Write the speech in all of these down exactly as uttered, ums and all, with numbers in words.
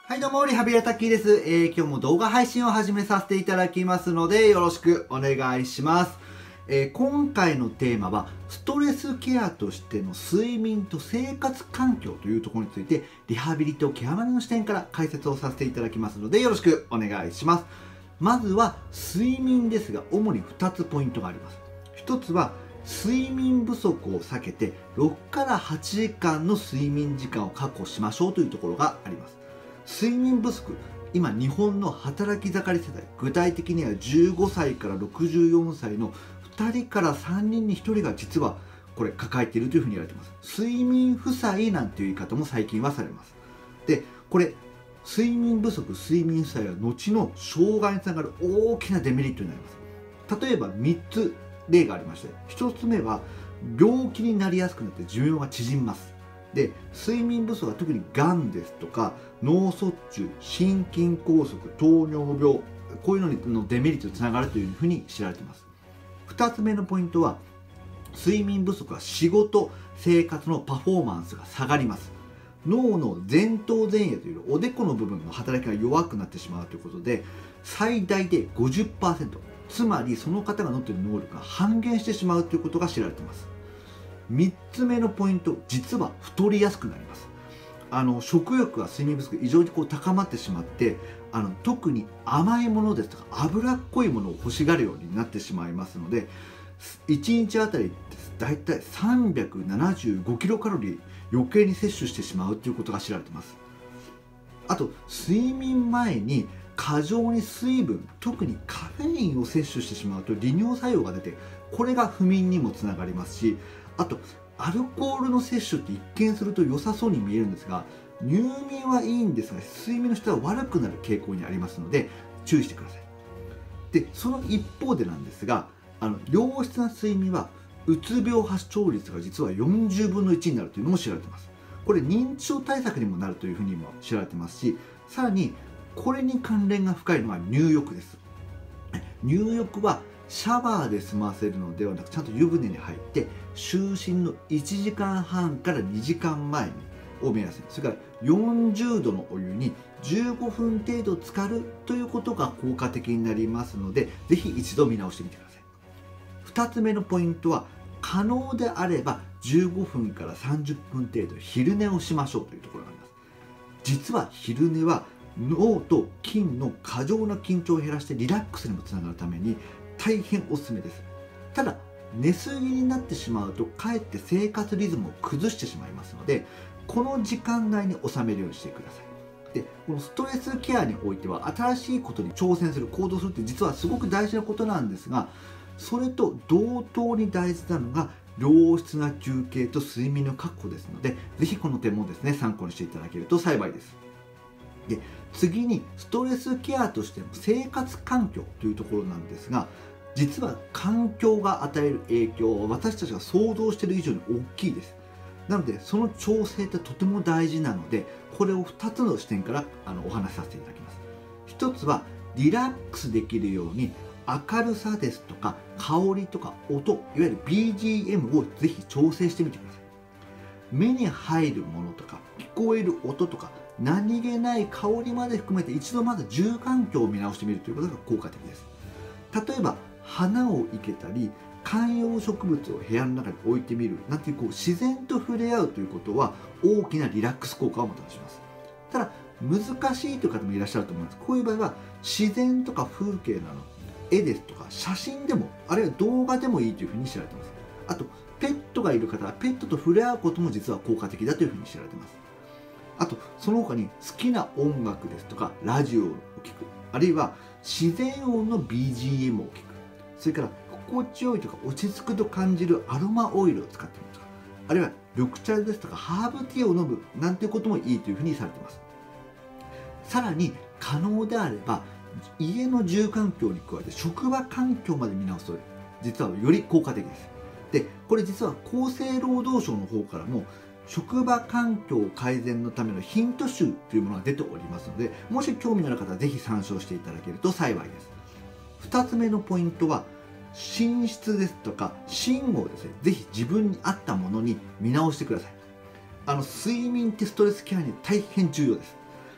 はいどうも、リハビリタッキーです。えー、今日も動画配信を始めさせていただきますので、よろしくお願いします。えー、今回のテーマは、ストレスケアとしての睡眠と生活環境というところについて、リハビリとケアマネの視点から解説をさせていただきますので、よろしくお願いします。まずは、睡眠ですが、主にふたつポイントがあります。ひとつは、睡眠不足を避けて、ろくからはちじかんの睡眠時間を確保しましょうというところがあります。睡眠不足、今日本の働き盛り世代、具体的にはじゅうごさいからろくじゅうよんさいのふたりからさんにんにひとりが実はこれ抱えているというふうに言われています。睡眠負債なんていう言い方も最近はされます。で、これ睡眠不足、睡眠負債は後の障害につながる大きなデメリットになります。例えばみっつ例がありまして、ひとつめは病気になりやすくなって寿命が縮みます。で、睡眠不足は特にがんですとか脳卒中、心筋梗塞、糖尿病、こういうののデメリットにつながるというふうに知られています。ふたつめのポイントは、睡眠不足は仕事、生活のパフォーマンスが下がります。脳の前頭前野というおでこの部分の働きが弱くなってしまうということで、最大で ごじゅっパーセント、つまりその方が持っている能力が半減してしまうということが知られています。みっつめのポイント、実は太りやすくなります。あの食欲が睡眠不足で異常にこう高まってしまって、あの特に甘いものですとか脂っこいものを欲しがるようになってしまいますので、いちにちあたりだいたいさんびゃくななじゅうごキロカロリー余計に摂取してしまうということが知られています。あと睡眠前に過剰に水分、特にカフェインを摂取してしまうと利尿作用が出て、これが不眠にもつながりますし、あとアルコールの摂取って一見すると良さそうに見えるんですが、入眠はいいんですが睡眠の質は悪くなる傾向にありますので注意してください。で、その一方でなんですが、あの良質な睡眠はうつ病発症率が実はよんじゅうぶんのいちになるというのも知られています。これ認知症対策にもなるというふうにも知られてますし、さらにこれに関連が深いのが入浴です。入浴はシャワーで済ませるのではなく、ちゃんと湯船に入って就寝のいちじかんはんからにじかんまえにを目安に、それからよんじゅうどのお湯にじゅうごふん程度浸かるということが効果的になりますので、ぜひ一度見直してみてください。ふたつめのポイントは、可能であればじゅうごふんからさんじゅっぷん程度昼寝をしましょうというところがあります。実は昼寝は脳と筋の過剰な緊張を減らしてリラックスにもつながるために大変おすすめです。ただ寝過ぎになってしまうとかえって生活リズムを崩してしまいますので、この時間内に収めるようにしてください。で、このストレスケアにおいては新しいことに挑戦する、行動するって実はすごく大事なことなんですが、それと同等に大事なのが良質な休憩と睡眠の確保ですので、ぜひこの点もですね参考にしていただけると幸いです。で、次にストレスケアとしての生活環境というところなんですが、実は環境が与える影響は私たちが想像している以上に大きいです。なのでその調整ってとても大事なので、これをふたつの視点からあのお話しさせていただきます。ひとつはリラックスできるように明るさですとか香りとか音、いわゆる ビージーエム をぜひ調整してみてください。目に入るものとか聞こえる音とか何気ない香りまで含めて一度まず住環境を見直してみるということが効果的です。例えば花を生けたり観葉植物を部屋の中に置いてみるなんていう、こう自然と触れ合うということは大きなリラックス効果をもたらします。ただ難しいという方もいらっしゃると思います。こういう場合は自然とか風景なの絵ですとか写真でも、あるいは動画でもいいというふうに知られています。あとペットがいる方はペットと触れ合うことも実は効果的だというふうに知られています。あとその他に好きな音楽ですとかラジオを聴く、あるいは自然音の ビージーエム を聴く、それから心地よいとか落ち着くと感じるアロマオイルを使ってみるとか、あるいは緑茶ですとかハーブティーを飲むなんていうこともいいというふうにされています。さらに可能であれば家の住環境に加えて職場環境まで見直すと実はより効果的です。で、これ実は厚生労働省の方からも職場環境改善のためのヒント集というものが出ておりますので、もし興味のある方はぜひ参照していただけると幸いです。ふたつめのポイントは寝室ですとか寝具をですね、ぜひ自分に合ったものに見直してください。あの睡眠ってストレスケアに大変重要です。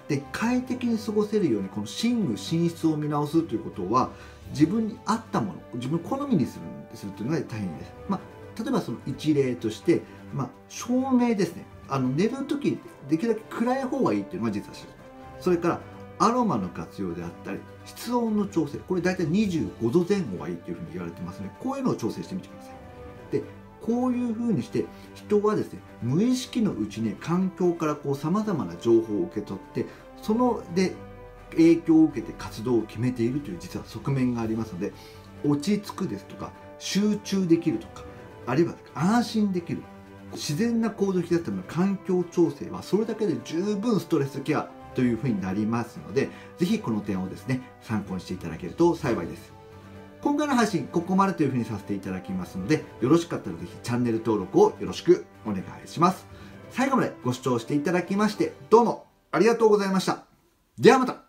で快適に過ごせるようにこの寝具寝室を見直すということは、自分に合ったもの、自分好みにするするというのが大変です。まあ、例えばその一例として、まあ、照明ですね。あの寝るときできるだけ暗い方がいいっていうのが実は知ります。それからアロマの活用であったり室温の調整、これ大体にじゅうごどぜん後がいいというふうに言われてますので、こういうのを調整してみてください。でこういうふうにして人はですね、無意識のうちに環境からこうさまざまな情報を受け取って、そので影響を受けて活動を決めているという実は側面がありますので、落ち着くですとか集中できるとか、あるいは安心できる自然な行動を引き出すための環境調整はそれだけで十分ストレスケアというふうになりますので、ぜひこの点をですね参考にしていただけると幸いです。今回の配信ここまでというふうにさせていただきますので、よろしかったらぜひチャンネル登録をよろしくお願いします。最後までご視聴していただきましてどうもありがとうございました。ではまた。